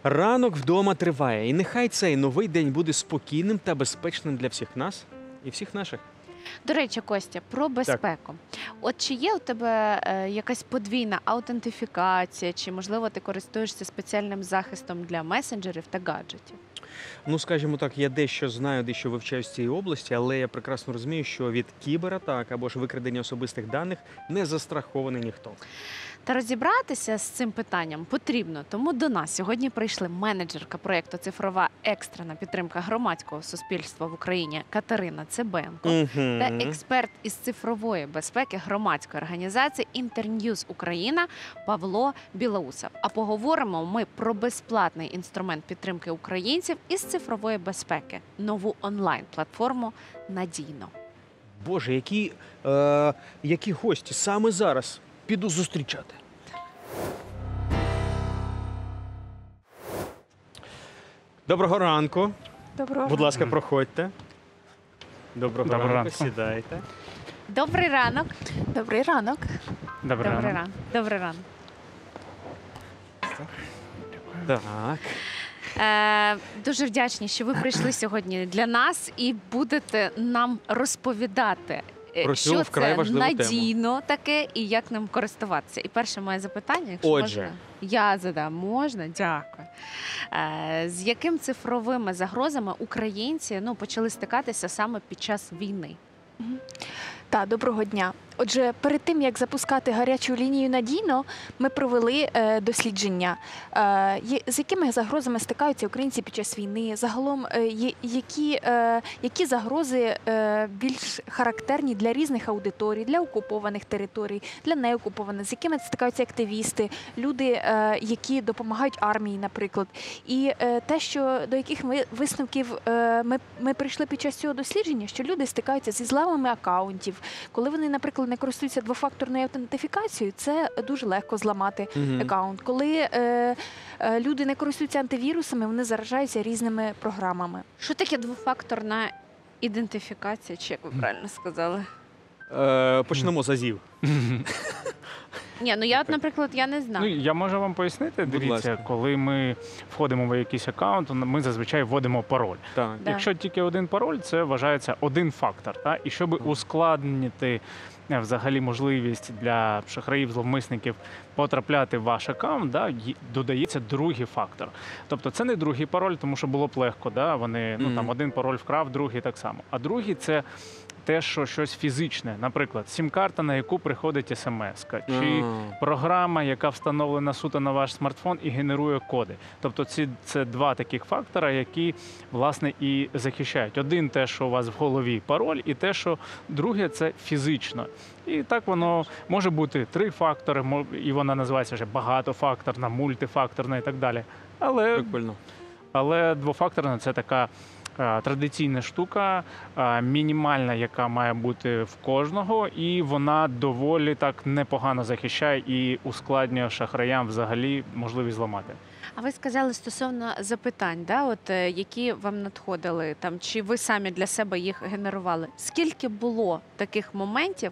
Ранок вдома триває, і нехай цей новий день буде спокійним та безпечним для всіх нас і всіх наших. До речі, Костя, про безпеку. От чи є у тебе якась подвійна аутентифікація, чи, можливо, ти користуєшся спеціальним захистом для месенджерів та гаджетів? Ну, скажімо так, я дещо знаю, дещо вивчаю з цієї області, але я прекрасно розумію, що від кібератак або ж викрадення особистих даних не застрахований ніхто. Та розібратися з цим питанням потрібно, тому до нас сьогодні прийшли менеджерка проєкту «Цифрова екстрена підтримка громадського суспільства в Україні» Катерина Цибенко та експерт із цифрової безпеки громадської організації «Інтерньюз Україна» Павло Білоусов. А поговоримо ми про безплатний інструмент підтримки українців із цифрової безпеки – нову онлайн-платформу «Надійно». Боже, які гості саме зараз. Піду зустрічати. Доброго ранку. Доброго Будь ласка, проходьте. Доброго ранку. Сідайте. Добрий ранок. Добрий ранок. Добрий ранок. Добрий ранок. Так. Дуже вдячні, що ви прийшли сьогодні для нас і будете нам розповідати, Про цю що вкрай це важливу надійно таке і як ним користуватися. І перше моє запитання, якщо Отже. можна, я задам. Можна? Дякую. З якими цифровими загрозами українці почали стикатися саме під час війни? Так, доброго дня. Отже, перед тим, як запускати гарячу лінію «Надійно», ми провели дослідження, з якими загрозами стикаються українці під час війни, загалом, які загрози більш характерні для різних аудиторій, для окупованих територій, для неокупованих, з якими стикаються активісти, люди, які допомагають армії, наприклад. І до яких висновків ми прийшли під час цього дослідження, що люди стикаються зі зламами акаунтів, коли вони, наприклад, не користуються двофакторною аутентифікацією, це дуже легко зламати акаунт. Коли люди не користуються антивірусами, вони заражаються різними програмами. Що таке двофакторна ідентифікація, чи як ви правильно сказали? Почнемо з азів. Ні, я, наприклад, я не знаю. Я можу вам пояснити. Будь Дивіться, ласка. коли ми входимо в якийсь аккаунт, ми зазвичай вводимо пароль. Так. Да. Якщо тільки один пароль, це вважається один фактор. І щоб ускладнити взагалі можливість для шахраїв, зловмисників потрапляти в ваш аккаунт, додається другий фактор. Тобто це не другий пароль, тому що було б легко. Вони там один пароль вкрав, другий так само. А другий – це те, що щось фізичне, наприклад, сім-карта, на яку приходить смс-ка, чи програма, яка встановлена суто на ваш смартфон і генерує коди. Тобто це два таких фактора, які, власне, і захищають. Один – те, що у вас в голові пароль, і те, що друге – це фізично. І так воно може бути три фактори, і вона називається вже багатофакторна, мультифакторна і так далі. Прикольно. Але двофакторна – це така традиційна штука, мінімальна, яка має бути в кожного, і вона доволі так непогано захищає і ускладнює шахраям взагалі можливість зламати. А ви сказали стосовно запитань, які вам надходили, чи ви самі для себе їх генерували. Скільки було таких моментів,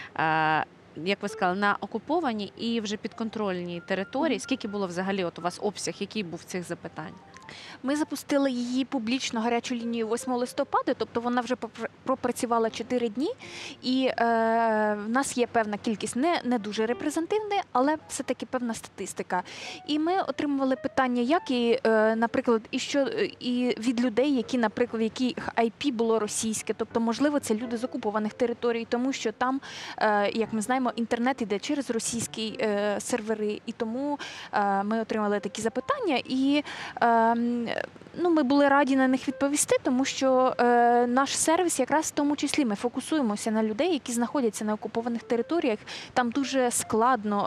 як ви сказали, на окупованій і вже підконтрольній території? Скільки було взагалі у вас обсяг, який був цих запитань? Ми запустили її публічно гарячу лінію 8 листопада, тобто вона вже пропрацювала 4 дні, і в нас є певна кількість, не дуже репрезентативна, але все-таки певна статистика. І ми отримували питання, як наприклад, і від людей, які, наприклад, в яких IP було російське, тобто, можливо, це люди з окупованих територій, тому що там, як ми знаємо, інтернет йде через російські сервери, і тому ми отримали такі запитання, і ми були раді на них відповісти, тому що наш сервіс якраз в тому числі ми фокусуємося на людей, які знаходяться на окупованих територіях. Там дуже складно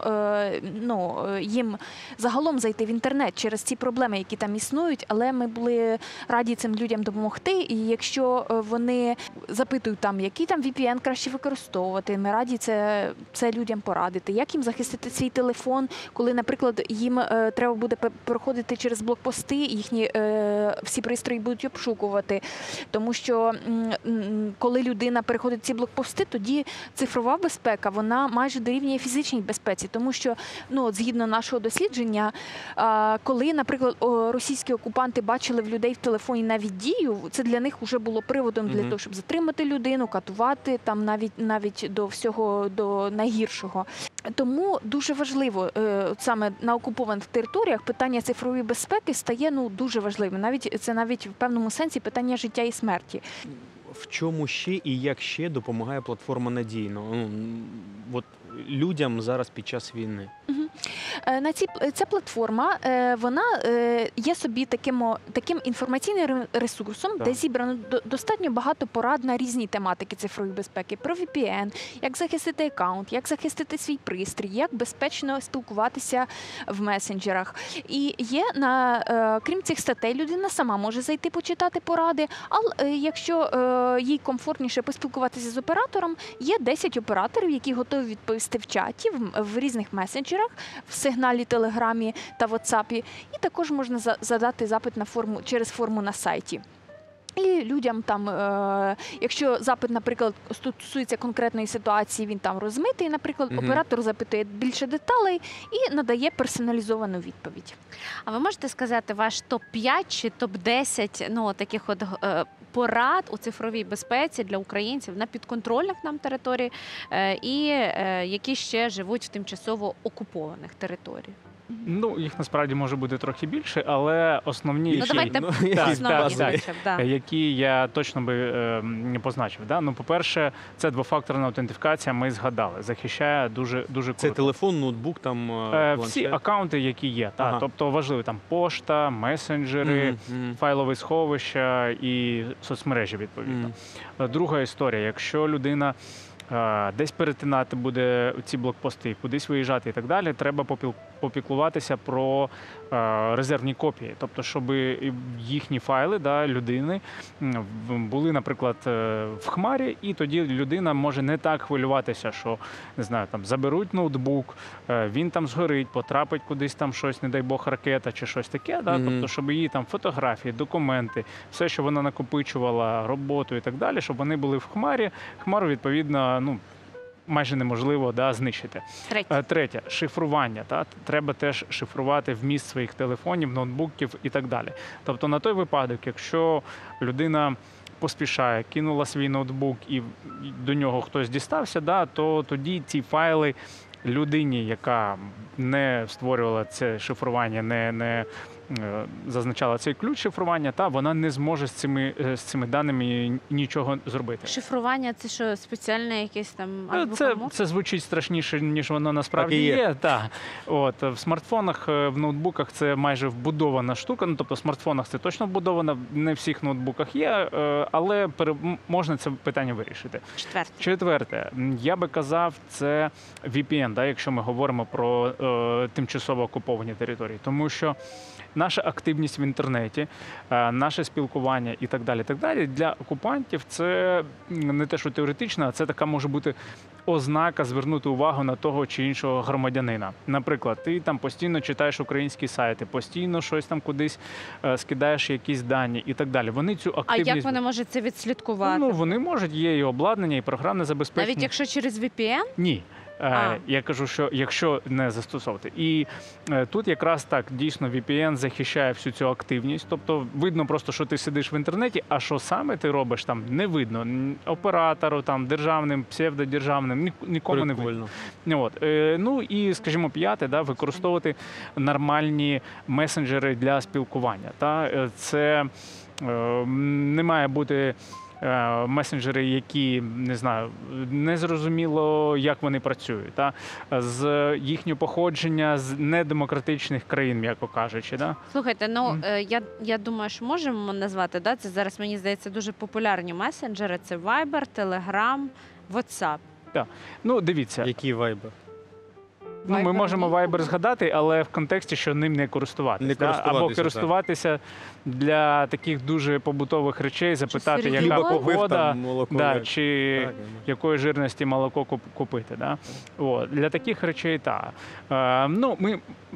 їм загалом зайти в інтернет через ці проблеми, які там існують, але ми були раді цим людям допомогти. І якщо вони запитують, який там VPN краще використовувати, ми раді це людям порадити. Як їм захистити свій телефон, коли, наприклад, їм треба буде проходити через блокпости, їхні всі пристрої будуть обшукувати. Тому що коли людина переходить ці блокпости, тоді цифрова безпека, вона майже дорівнює фізичній безпеці. Тому що, от згідно нашого дослідження, коли, наприклад, російські окупанти бачили в людей в телефоні навіть дію, це для них вже було приводом для того, щоб затримати людину, катувати, там навіть до всього, до найгіршого. Тому дуже важливо, саме на окупованих територіях питання цифрової безпеки стає дуже важливим. Це навіть в певному сенсі питання життя і смерті. В чому ще і як ще допомагає платформа надійно? От людям зараз під час війни. Ця платформа, вона є собі таким інформаційним ресурсом, Так. де зібрано достатньо багато порад на різні тематики цифрової безпеки. Про VPN, як захистити аккаунт, як захистити свій пристрій, як безпечно спілкуватися в месенджерах. І є, крім цих статей, людина сама може зайти почитати поради, але якщо їй комфортніше поспілкуватися з оператором, є 10 операторів, які готові відповісти в чаті, в різних месенджерах, в Сигналі, Телеграмі та Ватсапі. І також можна задати запит через форму на сайті. І людям якщо запит, наприклад, стосується конкретної ситуації, він там розмитий, наприклад, оператор запитує більше деталей і надає персоналізовану відповідь. А ви можете сказати ваш топ-5 чи топ-10 таких порад у цифровій безпеці для українців на підконтрольних нам територіях і які ще живуть в тимчасово окупованих територіях? Їх насправді може бути трохи більше, але основні, Давайте основні, які я точно би позначив. По-перше, це двофакторна аутентифікація, ми згадали, захищає дуже круто. Це телефон, ноутбук, там планшет? Всі акаунти, які є. Тобто важливо там пошта, месенджери, файлові сховища і соцмережі, відповідно. Друга історія, якщо людина десь перетинати буде ці блокпости, кудись виїжджати і так далі, треба попіклуватися про резервні копії. Тобто, щоб їхні файли людини були, наприклад, в хмарі, і тоді людина може не так хвилюватися, що, не знаю, там заберуть ноутбук, він там згорить, потрапить кудись там щось, не дай Бог, ракета чи щось таке. Тобто, щоб її там фотографії, документи, все, що вона накопичувала, роботу і так далі, щоб вони були в хмарі. Хмару, відповідно, майже неможливо знищити. Третє – шифрування. Треба теж шифрувати вміст своїх телефонів, ноутбуків і так далі. Тобто на той випадок, якщо людина поспішає, кинула свій ноутбук і до нього хтось дістався, то тоді ці файли людині, яка не створювала це шифрування, не зазначала цей ключ шифрування, вона не зможе з цими даними нічого зробити. Шифрування – це що, спеціальне якесь там азбука? Це звучить страшніше, ніж воно насправді є. В смартфонах, в ноутбуках це майже вбудована штука. Тобто в смартфонах це точно вбудовано, не в всіх ноутбуках є, але можна це питання вирішити. Четверте. Я би казав, це VPN, якщо ми говоримо про тимчасово окуповані території. Тому що наша активність в інтернеті, наше спілкування і так далі, для окупантів це не те, що теоретично, а це така може бути ознака звернути увагу на того чи іншого громадянина. Наприклад, ти там постійно читаєш українські сайти, постійно щось там кудись скидаєш якісь дані і так далі. Вони цю активність... А як вони можуть це відслідкувати? Вони можуть, є і обладнання, і програмне забезпечення. Навіть якщо через VPN? Ні. Я кажу, що якщо не застосовувати. І тут якраз так, дійсно, VPN захищає всю цю активність. Тобто видно просто, що ти сидиш в інтернеті, а що саме ти робиш там, не видно. Оператору, там, державним, псевдодержавним, нікому не видно. І, скажімо, п'яте, використовувати нормальні месенджери для спілкування. Це не має бути месенджери, які, не знаю, незрозуміло, як вони працюють, з їхнього походження з недемократичних країн, м'яко кажучи. Слухайте, я думаю, що можемо назвати, це зараз, мені здається, дуже популярні месенджери, це Viber, Telegram, WhatsApp. Так. Дивіться. Який Viber? Ми можемо Viber згадати, але в контексті, що ним не користуватися. Або користуватися для таких дуже побутових речей, запитати, яка погода, чи якої жирності молоко купити. Для таких речей, так. Ми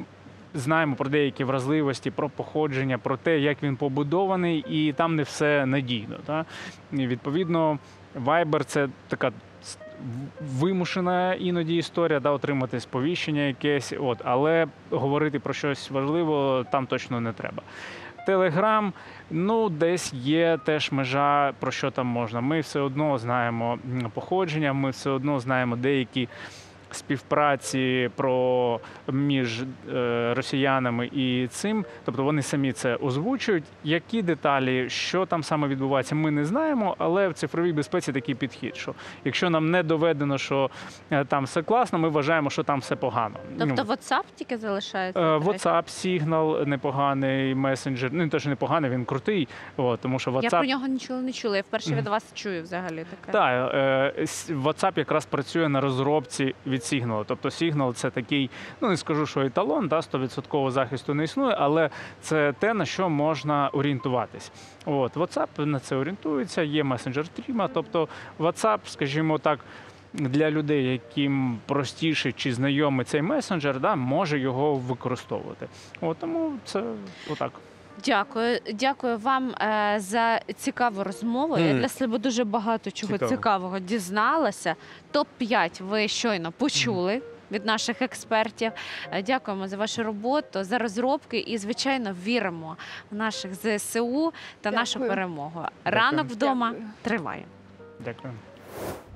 знаємо про деякі вразливості, про походження, про те, як він побудований, і там не все надійно. Та? І відповідно, Viber – це така вимушена іноді історія, да, отримати сповіщення якесь, але говорити про щось важливе там точно не треба. Телеграм, десь є теж межа, про що там можна. Ми все одно знаємо походження, ми все одно знаємо деякі співпраці між росіянами і цим, тобто вони самі це озвучують. Які деталі, що там саме відбувається, ми не знаємо, але в цифровій безпеці такий підхід, що якщо нам не доведено, що там все класно, ми вважаємо, що там все погано. Тобто WhatsApp тільки залишається? WhatsApp, Signal непоганий месенджер, не те, що непоганий, він крутий, тому що WhatsApp... Я про нього нічого не чула, я вперше від вас чую взагалі таке. Так, WhatsApp якраз працює на розробці від Signal. Тобто Signal – це такий, не скажу, що еталон, 100% захисту не існує, але це те, на що можна орієнтуватись. WhatsApp на це орієнтується, є месенджер Threema, тобто WhatsApp, скажімо так, для людей, яким простіше чи знайомий цей месенджер, може його використовувати. Тому це отак. Дякую вам за цікаву розмову. Я для себе дуже багато чого цікавого дізналася. Топ-5 ви щойно почули від наших експертів. Дякуємо за вашу роботу, за розробки і, звичайно, віримо в наших ЗСУ та нашу перемогу. Ранок вдома триває. Дякую.